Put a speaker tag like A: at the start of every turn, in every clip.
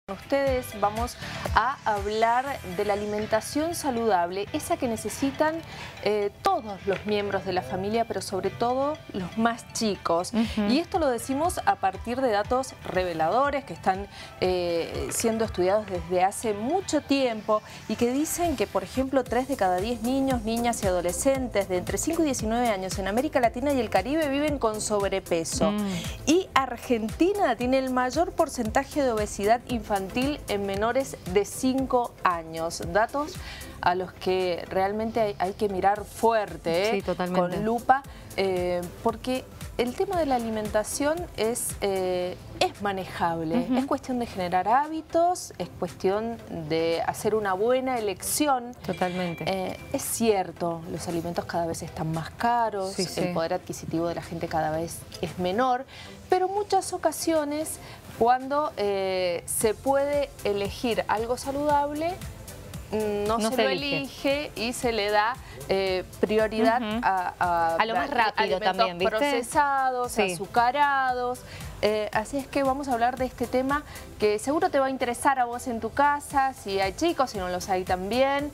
A: Ustedes vamos a hablar de la alimentación saludable, esa que necesitan todos los miembros de la familia, pero sobre todo los más chicos. Y esto lo decimos a partir de datos reveladores que están siendo estudiados desde hace mucho tiempo y que dicen que, por ejemplo, 3 de cada 10 niños, niñas y adolescentes de entre 5 y 19 años en América Latina y el Caribe viven con sobrepeso. Y Argentina tiene el mayor porcentaje de obesidad infantil en menores de 5 años. Datos a los que realmente hay que mirar fuerte,
B: sí, totalmente,
A: con lupa, porque el tema de la alimentación es manejable. Es cuestión de generar hábitos, es cuestión de hacer una buena elección.
B: Totalmente.
A: Es cierto, los alimentos cada vez están más caros, el poder adquisitivo de la gente cada vez es menor, pero en muchas ocasiones cuando se puede elegir algo saludable, no se lo elige y se le da prioridad a
B: lo más rápido
A: alimentos
B: también, ¿viste?
A: Procesados, azucarados. Así es que vamos a hablar de este tema que seguro te va a interesar a vos en tu casa, si hay chicos, si no los hay también.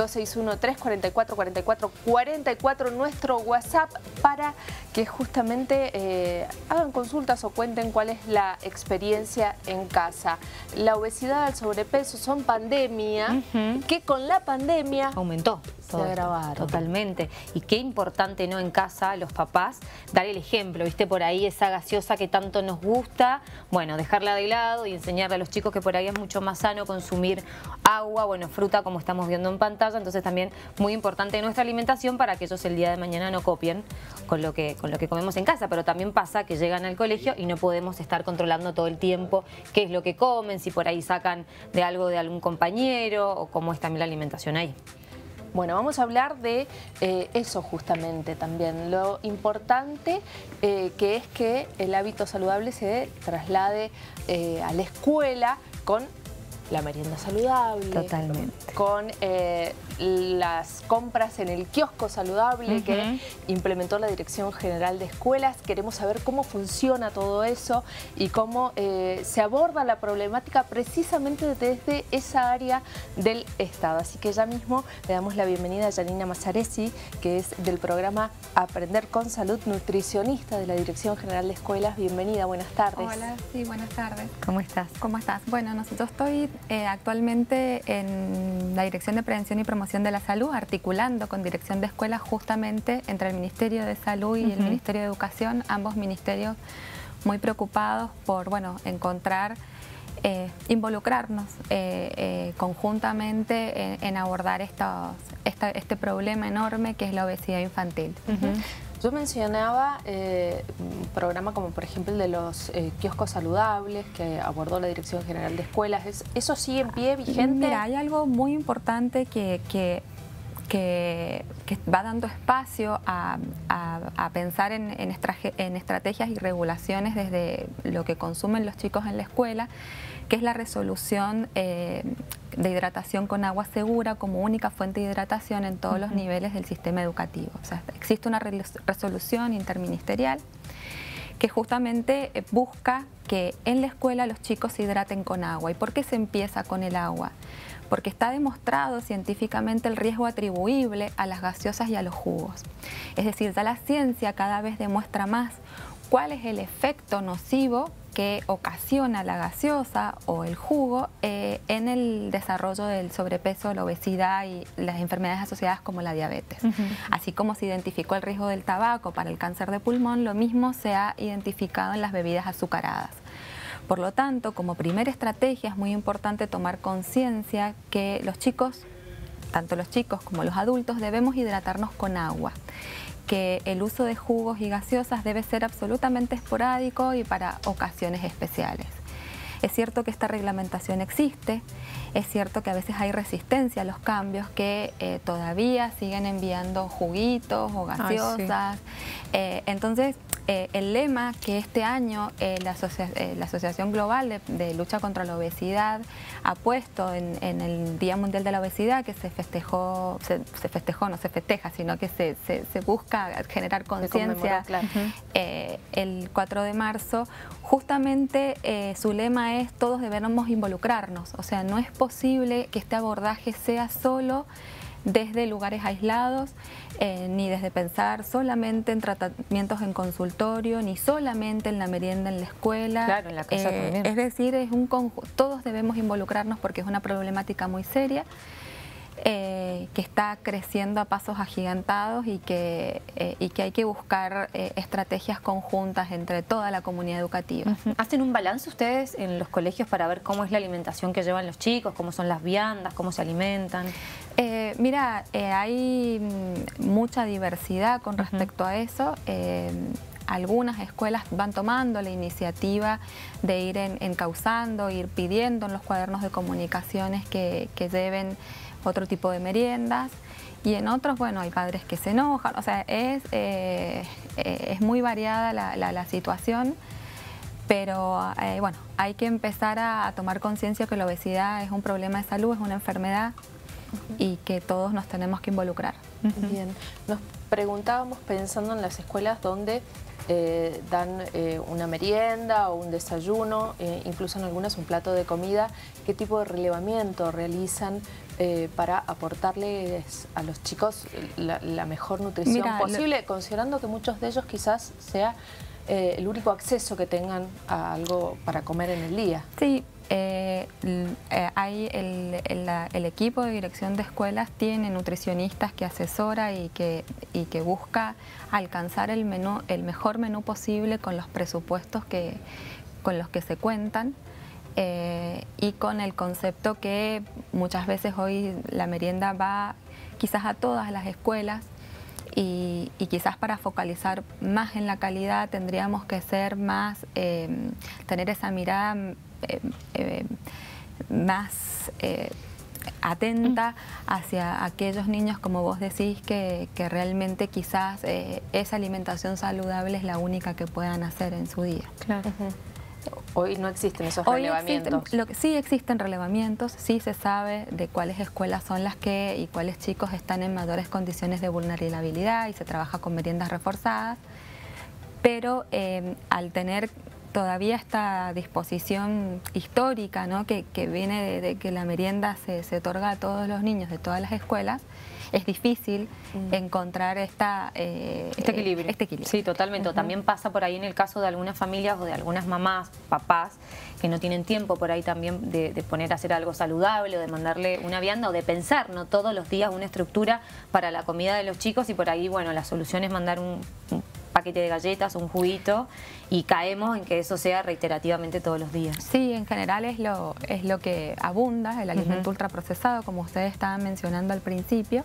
A: 2613-444444, nuestro WhatsApp, para que justamente hagan consultas o cuenten cuál es la experiencia en casa. La obesidad, el sobrepeso son pandemia, que con la pandemia
B: aumentó.
A: Se agravaron.
B: Totalmente. Y qué importante, ¿no?, en casa, los papás, dar el ejemplo, ¿viste? Por ahí esa gaseosa que tanto nos gusta, bueno, dejarla de lado y enseñarle a los chicos que por ahí es mucho más sano consumir agua, bueno, fruta, como estamos viendo en pantalla. Entonces también muy importante nuestra alimentación para que ellos el día de mañana no copien con lo que comemos en casa. Pero también pasa que llegan al colegio y no podemos estar controlando todo el tiempo qué es lo que comen, si por ahí sacan de algo de algún compañero o cómo es también la alimentación ahí.
A: Bueno, vamos a hablar de eso justamente también, lo importante que es que el hábito saludable se traslade a la escuela con la merienda saludable.
B: Totalmente.
A: Con las compras en el kiosco saludable que implementó la Dirección General de Escuelas. Queremos saber cómo funciona todo eso y cómo se aborda la problemática precisamente desde esa área del Estado. Así que ya mismo le damos la bienvenida a Janina Mazzaresi, que es del programa Aprender con Salud, nutricionista de la Dirección General de Escuelas. Bienvenida, buenas tardes.
C: Hola, sí, buenas tardes.
B: ¿Cómo estás?
C: ¿Cómo estás? Bueno, yo estoy actualmente en la Dirección de Prevención y Promoción de la Salud, articulando con Dirección de Escuelas justamente entre el Ministerio de Salud y el Ministerio de Educación, ambos ministerios muy preocupados por, bueno, encontrar, involucrarnos conjuntamente en abordar este problema enorme que es la obesidad infantil.
A: Yo mencionaba un programa como por ejemplo el de los kioscos saludables que abordó la Dirección General de Escuelas. ¿Eso sigue en pie, vigente?
C: Mira, hay algo muy importante que va dando espacio a pensar en estrategias y regulaciones desde lo que consumen los chicos en la escuela, que es la resolución de hidratación con agua segura como única fuente de hidratación en todos los niveles del sistema educativo. O sea, existe una resolución interministerial que justamente busca que en la escuela los chicos se hidraten con agua. ¿Y por qué se empieza con el agua? Porque está demostrado científicamente el riesgo atribuible a las gaseosas y a los jugos. Es decir, ya la ciencia cada vez demuestra más cuál es el efecto nocivo que ocasiona la gaseosa o el jugo en el desarrollo del sobrepeso, la obesidad y las enfermedades asociadas como la diabetes. Así como se identificó el riesgo del tabaco para el cáncer de pulmón, lo mismo se ha identificado en las bebidas azucaradas. Por lo tanto, como primera estrategia es muy importante tomar conciencia que los chicos, tanto los chicos como los adultos, debemos hidratarnos con agua, que el uso de jugos y gaseosas debe ser absolutamente esporádico y para ocasiones especiales. Es cierto que esta reglamentación existe, es cierto que a veces hay resistencia a los cambios, que todavía siguen enviando juguitos o gaseosas. Entonces, el lema que este año la Asociación Global de Lucha contra la Obesidad ha puesto en el Día Mundial de la Obesidad, que se festeja, sino que se busca generar conciencia el 4 de marzo, justamente su lema tema es todos debemos involucrarnos, o sea, no es posible que este abordaje sea solo desde lugares aislados, ni desde pensar solamente en tratamientos en consultorio, ni solamente en la merienda en la escuela.
B: Claro, en la casa también.
C: Es decir, es un todos debemos involucrarnos porque es una problemática muy seria, que está creciendo a pasos agigantados y que hay que buscar estrategias conjuntas entre toda la comunidad educativa.
B: ¿Hacen un balance ustedes en los colegios para ver cómo es la alimentación que llevan los chicos, cómo son las viandas, cómo se alimentan?
C: Mira, hay mucha diversidad con respecto a eso. Algunas escuelas van tomando la iniciativa de ir encauzando, ir pidiendo en los cuadernos de comunicaciones que lleven otro tipo de meriendas, y en otros, bueno, hay padres que se enojan, o sea, es muy variada la situación, pero bueno, hay que empezar a tomar conciencia que la obesidad es un problema de salud, es una enfermedad, y que todos nos tenemos que involucrar.
A: Bien, nos preguntábamos pensando en las escuelas donde dan una merienda o un desayuno, incluso en algunas un plato de comida, ¿qué tipo de relevamiento realizan para aportarles a los chicos la mejor nutrición posible, considerando que muchos de ellos quizás sea el único acceso que tengan a algo para comer en el día?
C: Sí, hay el equipo de dirección de escuelas tiene nutricionistas que asesora y que busca alcanzar el mejor menú posible con los presupuestos con los que se cuentan, y con el concepto que muchas veces hoy la merienda va quizás a todas las escuelas, y quizás para focalizar más en la calidad tendríamos que ser más, tener esa mirada más atenta hacia aquellos niños, como vos decís, que realmente quizás esa alimentación saludable es la única que puedan hacer en su día.
B: Claro.
A: Hoy no existen esos relevamientos.
C: Sí existen relevamientos, sí se sabe de cuáles escuelas son las que y cuáles chicos están en mayores condiciones de vulnerabilidad, y se trabaja con meriendas reforzadas, pero al tener todavía esta disposición histórica, ¿no?, que viene de que la merienda se otorga a todos los niños de todas las escuelas, es difícil encontrar este equilibrio.
B: Sí, totalmente. También pasa por ahí en el caso de algunas familias o de algunas mamás, papás, que no tienen tiempo por ahí también de poner a hacer algo saludable, o de mandarle una vianda, o de pensar, ¿no?, todos los días una estructura para la comida de los chicos, y por ahí, bueno, la solución es mandar un paquete de galletas, un juguito, y caemos en que eso sea reiterativamente todos los días.
C: Sí, en general es lo que abunda, el alimento ultraprocesado, como ustedes estaban mencionando al principio,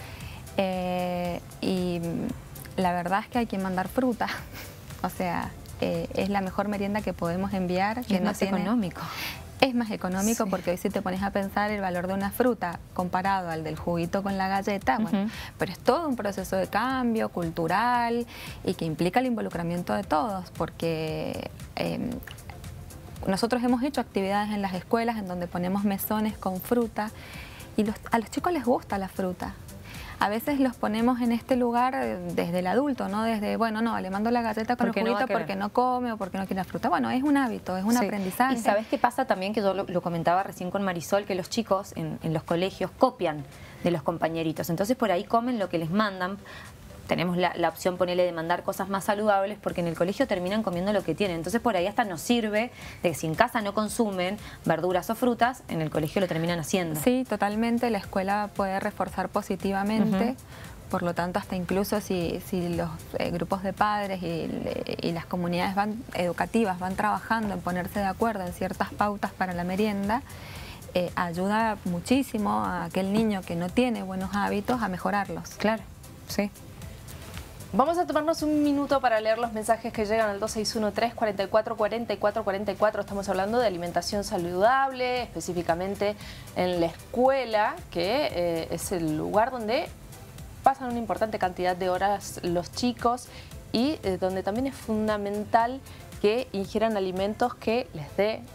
C: y la verdad es que hay que mandar fruta, o sea, es la mejor merienda que podemos enviar.
B: Que es más económico.
C: Es más económico, sí, porque hoy si te pones a pensar el valor de una fruta comparado al del juguito con la galleta, bueno, pero es todo un proceso de cambio cultural y que implica el involucramiento de todos, porque nosotros hemos hecho actividades en las escuelas en donde ponemos mesones con fruta, y a los chicos les gusta la fruta. A veces los ponemos en este lugar desde el adulto, ¿no? Desde, bueno, no, le mando la galleta con el juguito porque no come o porque no quiere la fruta. Bueno, es un hábito, es un aprendizaje.
B: Y ¿sabes qué pasa también? Que yo lo comentaba recién con Marisol, que los chicos en los colegios copian de los compañeritos. Entonces por ahí comen lo que les mandan. Tenemos la opción, ponele, de mandar cosas más saludables, porque en el colegio terminan comiendo lo que tienen. Entonces por ahí hasta nos sirve de que si en casa no consumen verduras o frutas, en el colegio lo terminan haciendo. Sí,
C: totalmente. La escuela puede reforzar positivamente. Por lo tanto, hasta incluso si los grupos de padres y las comunidades educativas van trabajando en ponerse de acuerdo en ciertas pautas para la merienda, ayuda muchísimo a aquel niño que no tiene buenos hábitos a mejorarlos.
B: Claro, sí.
A: Vamos a tomarnos un minuto para leer los mensajes que llegan al 2613-444444. Estamos hablando de alimentación saludable, específicamente en la escuela, que es el lugar donde pasan una importante cantidad de horas los chicos, y donde también es fundamental que ingieran alimentos que les dé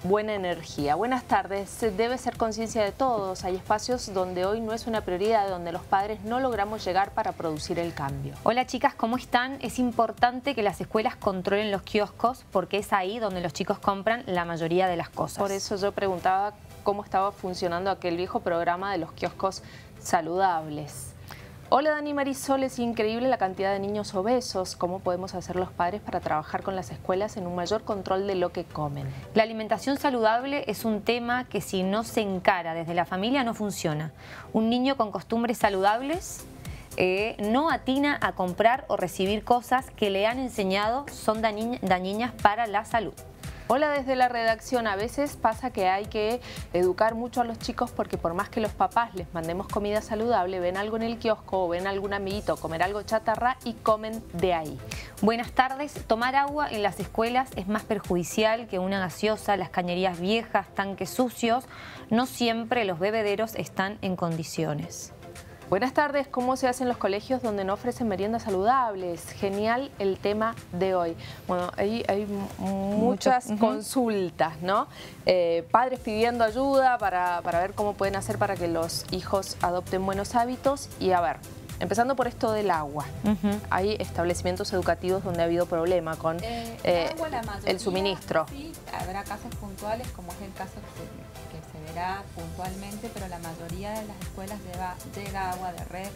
A: buena energía. Buenas tardes. Debe ser conciencia de todos. Hay espacios donde hoy no es una prioridad, donde los padres no logramos llegar para producir el cambio.
B: Hola chicas, ¿cómo están? Es importante que las escuelas controlen los kioscos porque es ahí donde los chicos compran la mayoría de las cosas.
A: Por eso yo preguntaba cómo estaba funcionando aquel viejo programa de los kioscos saludables. Hola Dani Marisol, es increíble la cantidad de niños obesos. ¿Cómo podemos hacer los padres para trabajar con las escuelas en un mayor control de lo que comen?
B: La alimentación saludable es un tema que si no se encara desde la familia no funciona. Un niño con costumbres saludables no atina a comprar o recibir cosas que le han enseñado son dañinas para la salud.
A: Hola desde la redacción, a veces pasa que hay que educar mucho a los chicos porque por más que los papás les mandemos comida saludable, ven algo en el kiosco o ven algún amiguito comer algo chatarra y comen de ahí.
B: Buenas tardes, tomar agua en las escuelas es más perjudicial que una gaseosa, las cañerías viejas, tanques sucios, no siempre los bebederos están en condiciones.
A: Buenas tardes, ¿cómo se hace en los colegios donde no ofrecen meriendas saludables? Genial el tema de hoy. Bueno, hay muchas consultas, ¿no? Padres pidiendo ayuda para ver cómo pueden hacer para que los hijos adopten buenos hábitos. Y a ver, empezando por esto del agua. Hay establecimientos educativos donde ha habido problema con el suministro.
C: Sí, habrá casos puntuales, como es el caso que se verá puntualmente, pero la mayoría de las escuelas llega agua de red,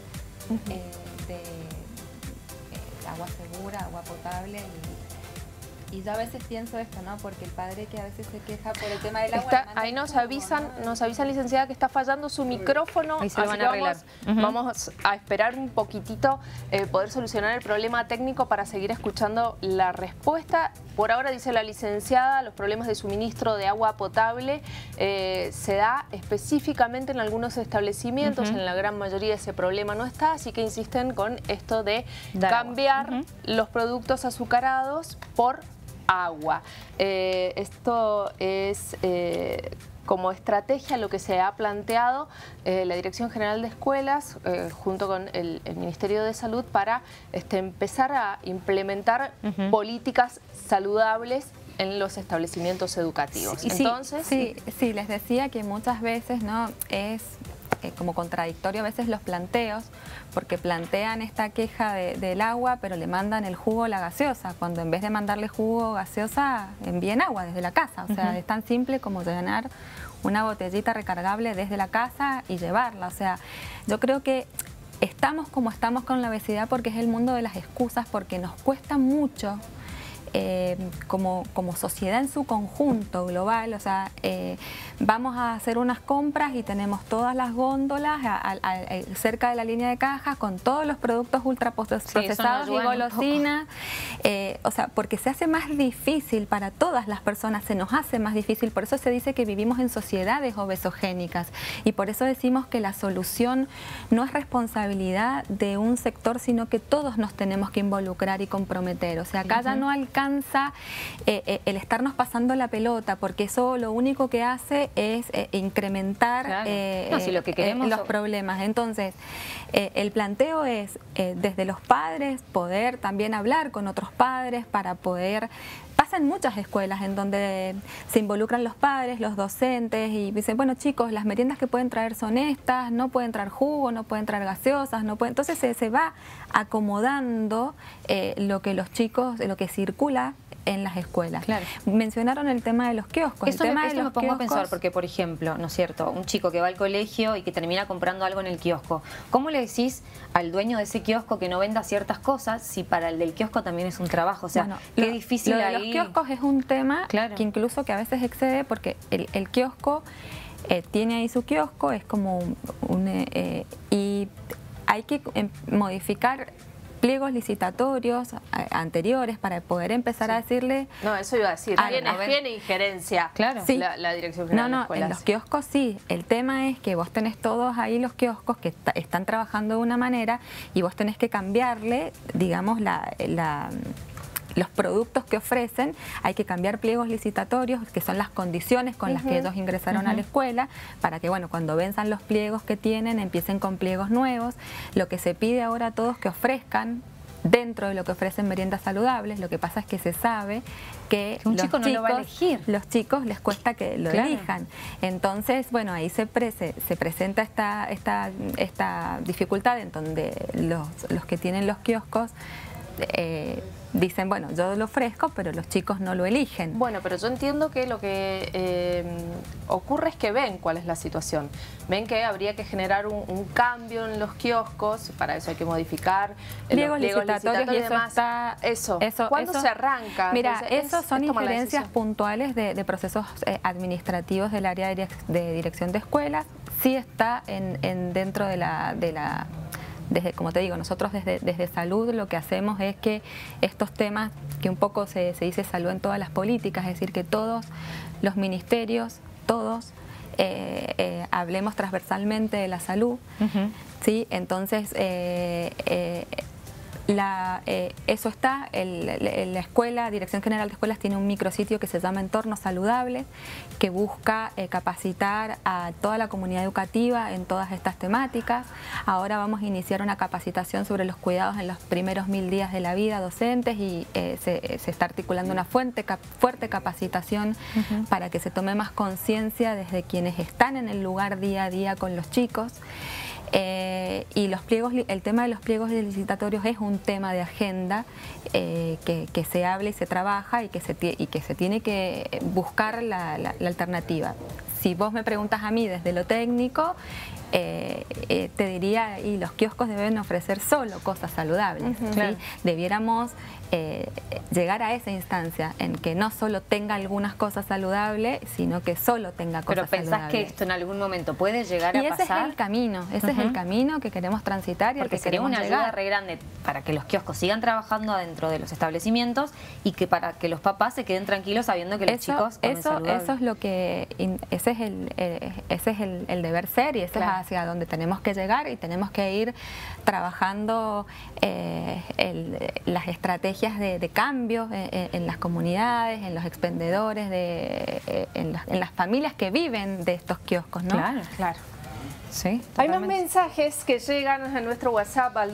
C: agua segura, agua potable. Y yo a veces pienso esto, ¿no? Porque el padre que a veces se queja por el tema del agua...
A: Ahí nos avisan, licenciada, que está fallando su micrófono.
B: Ahí se lo van a arreglar.
A: Vamos a esperar un poquitito, poder solucionar el problema técnico para seguir escuchando la respuesta. Por ahora, dice la licenciada, los problemas de suministro de agua potable se da específicamente en algunos establecimientos. En la gran mayoría ese problema no está, así que insisten con esto de cambiar los productos azucarados por agua. Esto es como estrategia lo que se ha planteado la Dirección General de Escuelas junto con el Ministerio de Salud para empezar a implementar políticas saludables en los establecimientos educativos. Entonces,
C: sí, les decía que muchas veces no es como contradictorio a veces los planteos, porque plantean esta queja del agua, pero le mandan el jugo o la gaseosa, cuando en vez de mandarle jugo o gaseosa, envíen agua desde la casa. O sea, es tan simple como llenar una botellita recargable desde la casa y llevarla. O sea, yo creo que estamos como estamos con la obesidad porque es el mundo de las excusas, porque nos cuesta mucho como sociedad en su conjunto global. O sea, vamos a hacer unas compras y tenemos todas las góndolas cerca de la línea de caja con todos los productos ultraprocesados y golosinas. O sea, porque se hace más difícil para todas las personas, se nos hace más difícil. Por eso se dice que vivimos en sociedades obesogénicas y por eso decimos que la solución no es responsabilidad de un sector, sino que todos nos tenemos que involucrar y comprometer. O sea, acá ya no alcanza el estarnos pasando la pelota, porque eso lo único que hace es incrementar
B: si lo que queremos
C: los problemas. Entonces, el planteo es desde los padres poder también hablar con otros padres para poder... Pasa en muchas escuelas en donde se involucran los padres, los docentes y dicen, bueno chicos, las meriendas que pueden traer son estas, no pueden traer jugo, no pueden traer gaseosas, no pueden... Entonces se va acomodando lo que los chicos, lo que circula en las escuelas. Claro. Mencionaron el tema de los kioscos.
B: Eso me pongo a pensar, porque por ejemplo, ¿no es cierto? Un chico que va al colegio y que termina comprando algo en el kiosco, ¿cómo le decís al dueño de ese kiosco que no venda ciertas cosas si para el del kiosco también es un trabajo? O sea, bueno, qué difícil
C: lo de
B: ahí.
C: Los kioscos es un tema que incluso que a veces excede, porque el kiosco tiene ahí su kiosco, es como y hay que modificar pliegos licitatorios anteriores para poder empezar a decirle...
A: No, eso iba a decir, tiene injerencia la Dirección General de Escuelas.
C: En los kioscos sí. El tema es que vos tenés todos ahí los kioscos que están trabajando de una manera y vos tenés que cambiarle, digamos, los productos que ofrecen. Hay que cambiar pliegos licitatorios, que son las condiciones con las que ellos ingresaron a la escuela, para que, bueno, cuando venzan los pliegos que tienen, empiecen con pliegos nuevos. Lo que se pide ahora a todos que ofrezcan dentro de lo que ofrecen meriendas saludables. Lo que pasa es que se sabe que
B: un chico no lo va a elegir.
C: Los chicos les cuesta que lo elijan. Entonces, bueno, ahí se presenta esta dificultad en donde los que tienen los kioscos dicen, bueno, yo lo ofrezco, pero los chicos no lo eligen.
A: Bueno, pero yo entiendo que lo que ocurre es que ven cuál es la situación. Ven que habría que generar un cambio en los kioscos, para eso hay que modificar
C: pliegos
A: los
C: licitatorios y
A: demás. Eso. ¿Cuándo se arranca?
C: Mira,
A: Entonces,
C: esos son injerencias puntuales de procesos administrativos del área de dirección de escuelas. Sí está dentro desde, como te digo, nosotros desde salud lo que hacemos es que estos temas, que un poco se dice salud en todas las políticas, es decir, que todos los ministerios, todos, hablemos transversalmente de la salud, ¿sí? Entonces, eso está, la escuela, Dirección General de Escuelas tiene un micrositio que se llama Entornos Saludables, que busca capacitar a toda la comunidad educativa en todas estas temáticas. Ahora vamos a iniciar una capacitación sobre los cuidados en los primeros 1000 días de la vida docentes y se está articulando una fuerte capacitación para que se tome más conciencia desde quienes están en el lugar día a día con los chicos. Y los pliegos, el tema de los pliegos licitatorios es un tema de agenda que se habla y se trabaja y que se tiene que buscar la alternativa. Si vos me preguntas a mí desde lo técnico, te diría, y los kioscos deben ofrecer solo cosas saludables. ¿Sí? Debiéramos llegar a esa instancia en que no solo tenga algunas cosas saludables, sino que solo tenga cosas saludables.
B: Pero pensás que esto en algún momento puede llegar a pasar.
C: Y ese es el camino, ese es el camino que queremos transitar y al que queremos llegar.
B: Porque sería una ayuda re grande para que los kioscos sigan trabajando adentro de los establecimientos y que para que los papás se queden tranquilos sabiendo que los chicos comen saludable.
C: Eso es lo que, ese es el deber ser y ese es hacia donde tenemos que llegar y tenemos que ir trabajando las estrategias de cambio en las comunidades, en los expendedores, en las familias que viven de estos kioscos, ¿no?
B: Claro, claro. Sí,
A: hay más mensajes que llegan a nuestro WhatsApp al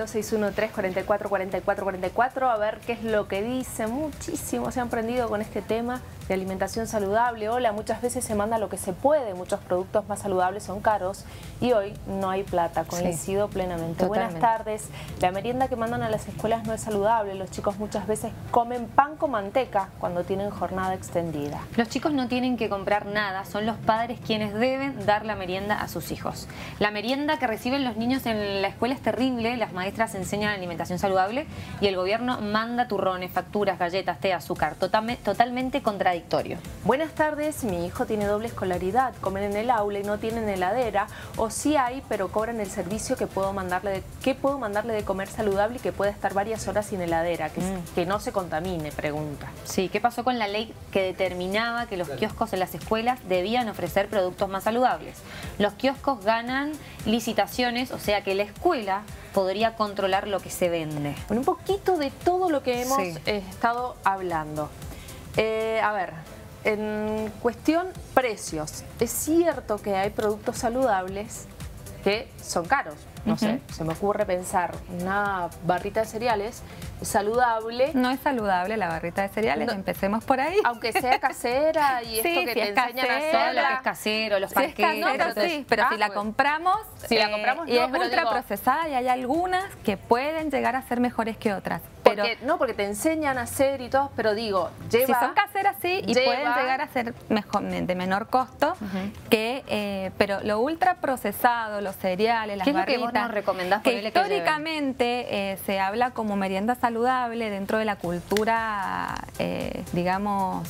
A: 2613444444, a ver qué es lo que dice. Muchísimos se han prendido con este tema de alimentación saludable. Hola, muchas veces se manda lo que se puede, muchos productos más saludables son caros y hoy no hay plata. Coincido plenamente.
B: Totalmente.
A: Buenas tardes. La merienda que mandan a las escuelas no es saludable. Los chicos muchas veces comen pan con manteca cuando tienen jornada extendida.
B: Los chicos no tienen que comprar nada, son los padres quienes deben dar la merienda a sus hijos. La merienda que reciben los niños en la escuela es terrible, las maestras enseñan alimentación saludable y el gobierno manda turrones, facturas, galletas, té, azúcar, totalmente contradictorio.
A: Buenas tardes, mi hijo tiene doble escolaridad, comen en el aula y no tienen heladera, o sí hay, pero cobran el servicio que puedo mandarle de comer saludable y que pueda estar varias horas sin heladera, que no se contamine, pregunta.
B: Sí, ¿qué pasó con la ley que determinaba que los kioscos en las escuelas debían ofrecer productos más saludables? Los kioscos ganan licitaciones, o sea que la escuela podría controlar lo que se vende.
A: Bueno, un poquito de todo lo que hemos estado hablando. A ver, en cuestión precios, es cierto que hay productos saludables que son caros. No sé, se me ocurre pensar una barrita de cereales saludable.
C: No es saludable la barrita de cereales, empecemos por ahí.
A: Aunque sea casera y esto que te enseñan a hacer.
B: Lo que es casero, los panqueques.
C: Pero si la compramos,
A: y es
C: ultraprocesada y hay algunas que pueden llegar a ser mejores que otras.
A: Porque te enseñan a hacer y todo, pero digo,
C: si son caseras sí, y pueden llegar a ser de menor costo, pero lo ultraprocesado, los cereales, las barritas,
B: ¿qué es lo que vos nos recomendás
C: que históricamente se habla como merienda saludable dentro de la cultura, digamos,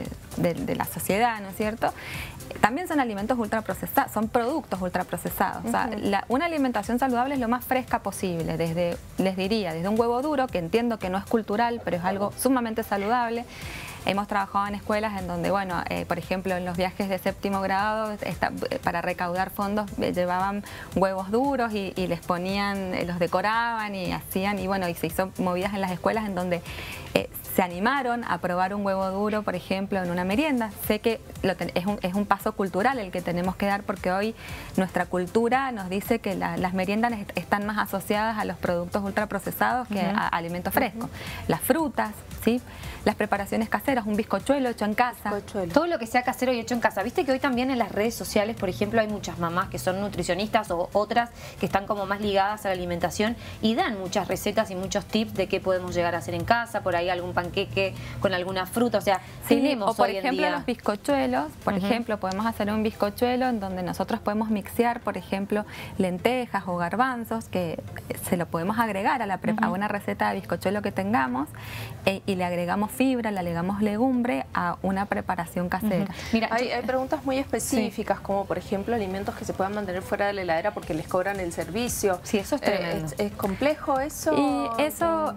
C: de la sociedad, ¿no es cierto? También son alimentos ultraprocesados, son productos ultraprocesados. O sea, una alimentación saludable es lo más fresca posible, les diría, desde un huevo duro, que entiendo que no es cultural, pero es algo sumamente saludable. Hemos trabajado en escuelas en donde, bueno, por ejemplo, en los viajes de 7º grado, para recaudar fondos, llevaban huevos duros y les ponían, los decoraban y hacían, y bueno, y se hizo movidas en las escuelas en donde se animaron a probar un huevo duro, por ejemplo, en una merienda. Sé que es un paso cultural el que tenemos que dar, porque hoy nuestra cultura nos dice que las meriendas están más asociadas a los productos ultraprocesados que a alimentos frescos. Las frutas, ¿sí? Las preparaciones caseras, un bizcochuelo hecho en casa.
B: Todo lo que sea casero y hecho en casa. Viste que hoy también en las redes sociales, por ejemplo, hay muchas mamás que son nutricionistas o otras que están como más ligadas a la alimentación y dan muchas recetas y muchos tips de qué podemos llegar a hacer en casa, por ahí algún panqueque con alguna fruta, o sea,
C: sí,
B: tenemos
C: o por
B: hoy en
C: ejemplo
B: día
C: los bizcochuelos, por ejemplo, podemos hacer un bizcochuelo en donde nosotros podemos mixear, por ejemplo, lentejas o garbanzos, que se lo podemos agregar a una receta de bizcochuelo que tengamos y le agregamos fibra, le agregamos legumbre a una preparación casera.
A: Mira, hay preguntas muy específicas, como por ejemplo alimentos que se puedan mantener fuera de la heladera porque les cobran el servicio.
B: Sí, eso es tremendo.
A: ¿Es complejo eso?
C: Y eso,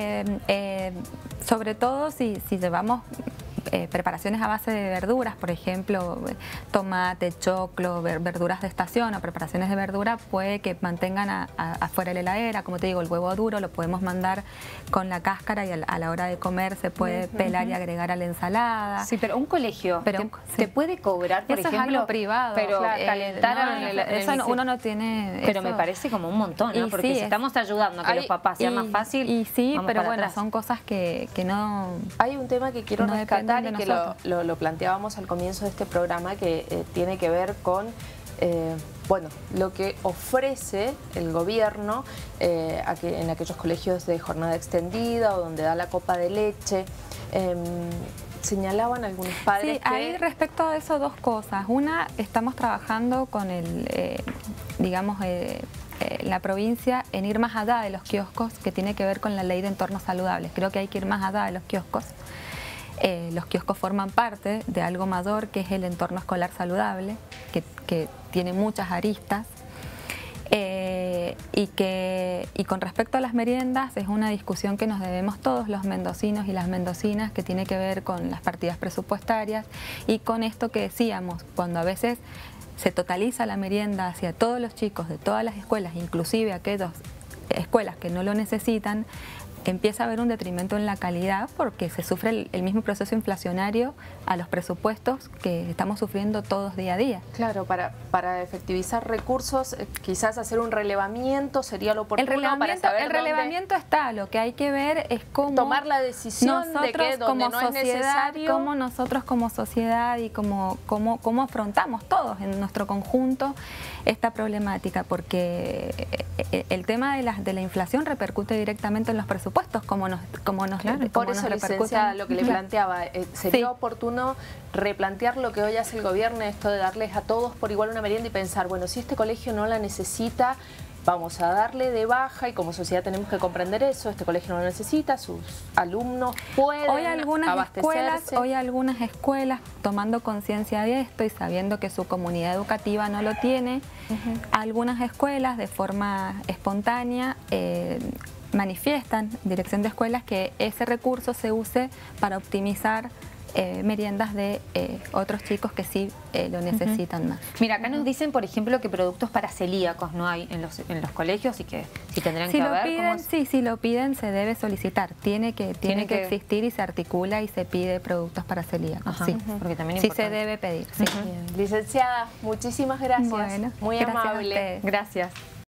C: sobre todo si llevamos preparaciones a base de verduras, por ejemplo, tomate, choclo, verduras de estación o preparaciones de verdura, puede que mantengan afuera de la heladera. Como te digo, el huevo duro lo podemos mandar con la cáscara y a la hora de comer se puede pelar y agregar a la ensalada.
B: Sí, pero un colegio te puede cobrar, por
C: eso
B: ejemplo,
C: es algo privado,
B: pero calentar
C: uno no tiene
B: pero
C: eso.
B: Me parece como un montón, ¿no? Porque si estamos ayudando a que los papás sea más fácil.
C: Y sí, pero bueno, son cosas que no...
A: Hay un tema que quiero rescatar y que lo planteábamos al comienzo de este programa, que tiene que ver con bueno, lo que ofrece el gobierno en aquellos colegios de jornada extendida o donde da la copa de leche. Señalaban algunos padres que...
C: Ahí respecto a eso, dos cosas. Una, estamos trabajando con digamos, la provincia en ir más allá de los kioscos, que tiene que ver con la ley de entornos saludables. Creo que hay que ir más allá de los kioscos. Los kioscos forman parte de algo mayor, que es el entorno escolar saludable, que tiene muchas aristas. Y con respecto a las meriendas, es una discusión que nos debemos todos los mendocinos y las mendocinas, que tiene que ver con las partidas presupuestarias y con esto que decíamos, cuando a veces se totaliza la merienda hacia todos los chicos de todas las escuelas, inclusive aquellas escuelas que no lo necesitan, empieza a haber un detrimento en la calidad, porque se sufre el mismo proceso inflacionario a los presupuestos que estamos sufriendo todos día a día.
A: Claro, para efectivizar recursos, quizás hacer un relevamiento sería lo oportuno para saber
C: el relevamiento está, lo que hay que ver es cómo
A: tomar la decisión de que donde no es necesario,
C: cómo nosotros como sociedad y cómo afrontamos todos en nuestro conjunto esta problemática, porque el tema de la inflación repercute directamente en los presupuestos, como nos
A: por eso, licenciada, lo que le planteaba, sería oportuno replantear lo que hoy hace el gobierno, esto de darles a todos por igual una merienda y pensar, bueno, si este colegio no la necesita, vamos a darle de baja, y como sociedad tenemos que comprender eso, este colegio no lo necesita, sus alumnos pueden abastecerse.
C: Hoy algunas escuelas, tomando conciencia de esto y sabiendo que su comunidad educativa no lo tiene, algunas escuelas de forma espontánea manifiestan, dirección de escuelas, que ese recurso se use para optimizar meriendas de otros chicos que sí lo necesitan más.
B: Mira, acá nos dicen, por ejemplo, que productos para celíacos no hay en los colegios y que si tendrán que haber.
C: Si lo piden, se debe solicitar. Tiene que existir y se articula y se pide productos para celíacos. Sí,
B: porque también
C: sí se debe pedir. Sí.
A: Licenciada, muchísimas gracias.
C: Bueno,
A: muy amable.
B: Gracias.